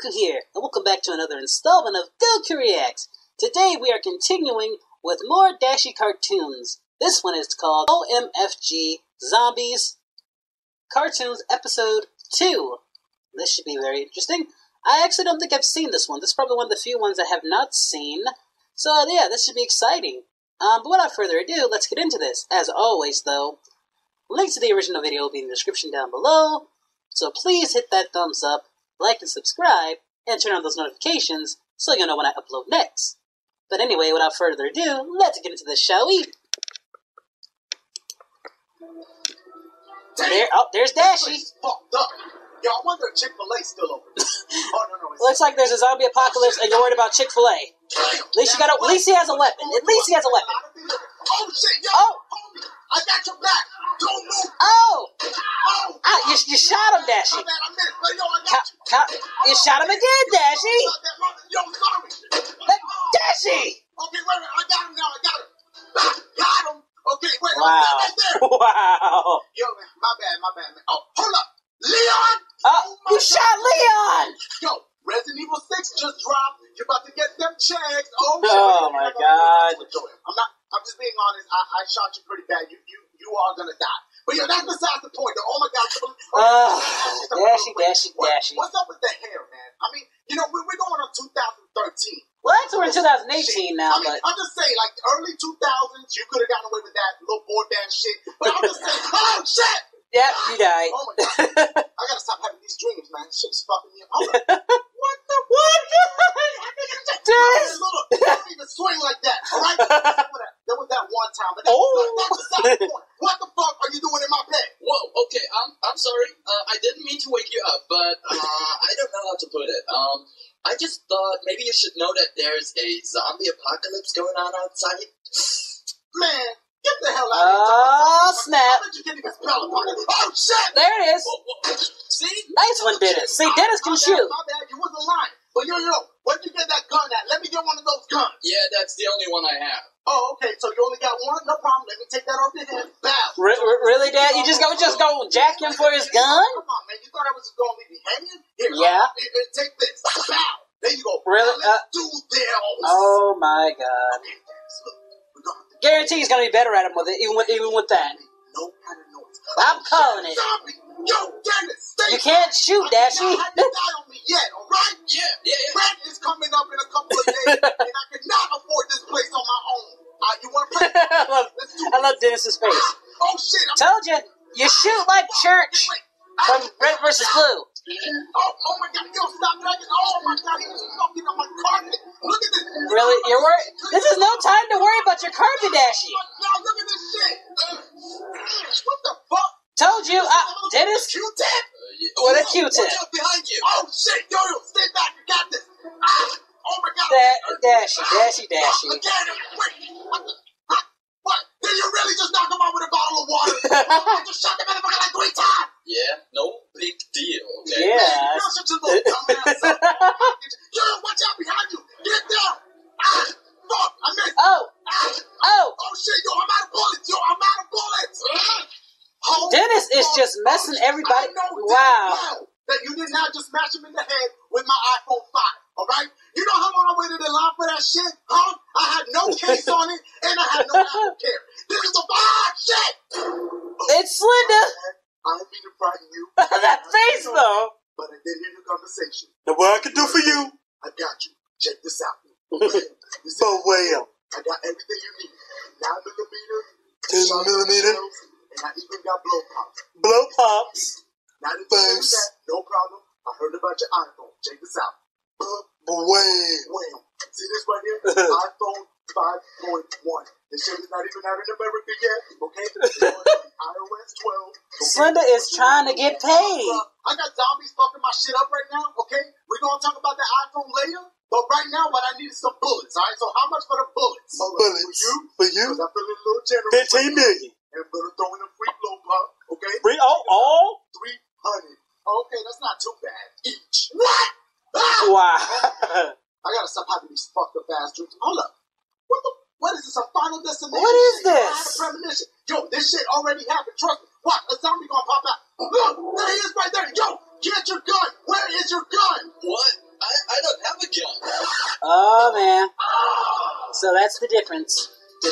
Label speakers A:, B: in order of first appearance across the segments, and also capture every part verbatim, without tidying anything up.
A: Goku here, and welcome back to another installment of Goku Reacts. Today we are continuing with more Dashie cartoons. This one is called O M F G Zombies Cartoons Episode two. This should be very interesting. I actually don't think I've seen this one. This is probably one of the few ones I have not seen. So uh, yeah, this should be exciting. Um, but without further ado, let's get into this. As always though, links to the original video will be in the description down below. So please hit that thumbs up, like and subscribe, and turn on those notifications so you'll know when I upload next. But anyway, without further ado, let's get into this, shall we? There, oh, there's Dashie.
B: Fucked up. Yo, I wonder if Chick-fil-A's still open. Oh, no, no.
A: Looks like there's a zombie apocalypse and you're worried about Chick-fil-A. At least you got a, at least he has a weapon. At least he has a weapon.
B: Oh, shit, yo.
A: Oh.
B: Homie, I got your back. Don't move.
A: Oh.
B: Oh.
A: Ah, you, you shot him, Dashie.
B: My bad, I missed. But yo, I got you.
A: Ca- ca- you shot him again, Dashie.
B: Yo, sorry.
A: Dashie.
B: Okay, wait, wait. I got him now. I got him. Got him. Okay, wait.
A: Wow.
B: Right there.
A: Wow.
B: Yo, man. My bad, my bad, man. Oh, hold up. Leon.
A: Oh, you shot Leon.
B: Yo, Resident Evil six just dropped. You're about to get them checks. Oh, shit.
A: Oh, my God.
B: I'm not, I'm just being honest. I, I shot you pretty bad. You, you, you are gonna die. But yo, that's besides the point. Oh my God.
A: Oh, Dashie, Dashie,
B: what,
A: Dashie.
B: What's up with the hair, man? I mean, you know, we, we're going on two thousand thirteen.
A: Well, actually, we're in twenty eighteen now,
B: I mean,
A: but...
B: I'm just saying, like, early two thousands, you could have gotten away with that little boy band shit. But I'm just saying, oh, shit!
A: Yep, you died.
B: Oh, my God. I gotta stop having these dreams, man. This shit's fucking me up. What the?
A: What?
B: This? Look, don't even swing like that, all right? There was that one time, but that's,
A: Oh.
B: that's beside the point. What the fuck are you doing in my bed?
C: Whoa, okay, I'm I'm sorry. Uh, I didn't mean to wake you up, but uh, I don't know how to put it. Um, I just thought maybe you should know that there's a zombie apocalypse going on outside.
B: Man, get the hell out of here.
A: Oh, snap.
B: How did you get even spell apocalypse? Oh, shit!
A: There it is.
C: Whoa, whoa. See?
A: Nice one, Dennis. See, Dennis can
B: my
A: shoot.
B: Bad, my bad, you wasn't lying. But yo, yo, where'd you get that gun at? Let me get one of those guns.
C: Yeah, that's the only one I have.
B: Oh, okay, so you only got one? No problem. Let me take that off your head. Bow.
A: Re- re- really, Dad? You just go, just go jack him for his gun?
B: Come on, man. You thought I was just going to leave you hanging? Here,
A: Yeah.
B: uh, here, here, take this. Bow. There you go.
A: Really?
B: Now let's
A: Uh,
B: do this.
A: Oh, my God.
B: Okay, Dennis, look. We're going to
A: Guarantee he's going to be better at him with it, even with, even with that.
B: no kind of noise.
A: I'm calling it.
B: Zombie. Yo, Dennis, stay
A: You can't shoot,
B: I
A: Dashie.
B: mean, y'all haven't died on me yet, all right?
C: Yeah, yeah, yeah.
B: Rent is coming up in a couple of days, and I cannot afford this place on my own. Uh, you want to play?
A: I love,
B: Let's do
A: I
B: it.
A: love Dennis's face.
B: Oh, shit. I'm
A: Told you, you shoot like church
B: Wait.
A: from Red versus Blue.
B: Oh, oh my God, yo, stop dragging. Oh my God, he was fucking on my carpet. Look at this.
A: Really? You're worried? This is no time to worry about your carpet, Dashie.
B: Now, look at this shit. Uh, what the fuck?
A: Told you, uh, Dennis,
B: Q-tip?
C: Uh, yeah.
A: With a
C: Oh,
A: Q-tip.
C: Watch out behind you.
B: Oh, shit. Yo, yo, stay back. You got this. Ah, oh my God.
A: Da- Dashie, Dashie, Dashie.
B: Again, wait. What the? Huh? What? Did you really just knock him out with a bottle of water? I just shot the motherfucker like three times.
C: Yeah, no big deal, okay?
A: Yeah.
B: You're such a little dumbass. son. Yo, watch out behind you. Get down. Ah, fuck. I missed.
A: Oh,
B: Ah,
A: oh.
B: oh, shit. Yo, I'm out of bullets. Yo, I'm out of bullets. Oh,
A: Dennis is
B: fuck.
A: just messing everybody.
B: I know
A: Wow.
B: damn well that you did not just smash him in the head with my iPhone five, all right? You know how long I waited in line for that shit, huh? I had no case on it, and I had no Apple Care. This is a bad shit.
A: It's Slinda.
B: I didn't mean to frighten you.
A: That face, though.
B: But I did hear the conversation.
A: Now, what I can do for you?
B: I got you. Check this out. This is
A: well.
B: I got everything you need. Nine millimeter,
A: ten
B: shotgun
A: millimeter,
B: shells, and I even got blow pops.
A: blow pops.
B: Now that you
A: Thanks.
B: that, no problem. I heard about your iPhone. Check this out. Boom,
A: Wham.
B: wham. See this right here? iPhone five point one. This shit is not even out in America yet. Okay? It's on iOS twelve. Okay?
A: Slinda is trying to get paid.
B: I got zombies fucking my shit up right now. Okay? We're gonna talk about the iPhone later. But right now, what I need is some bullets. All right? So how much for the bullets?
A: Bullets.
B: For you?
A: For you?
B: Because I'm feeling a little generous.
A: fifteen million.
B: And I'm gonna throw in a free blow pop. Okay?
A: Free, oh, all?
B: Three hundred. Okay, that's not too bad. Each. What? Ah!
A: Wow.
B: I gotta stop having these fucked up ass dreams. Hold up. What the? What is this? A Final Destination?
A: What is
B: shit? Yo, I
A: this?
B: had a premonition. Yo, this shit already happened. Trust me. What? A zombie gonna pop out. Look, there he is right there. Yo, get your gun. Where is your gun?
C: What? I, I don't have a gun.
A: Oh, man. So that's the difference.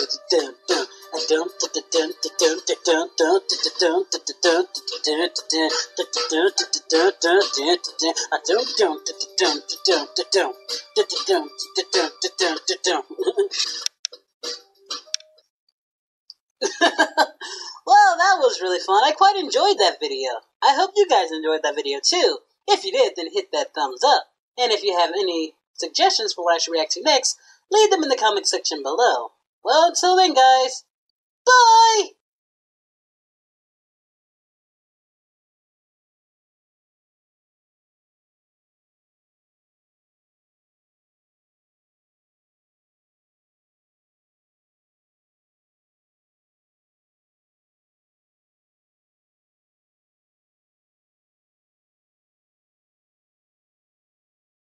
A: Well, that was really fun. I quite enjoyed that video. I hope you guys enjoyed that video too. If you did, then hit that thumbs up. And if you have any suggestions for what I should react to next, leave them in the comment section below. Well, until then, guys,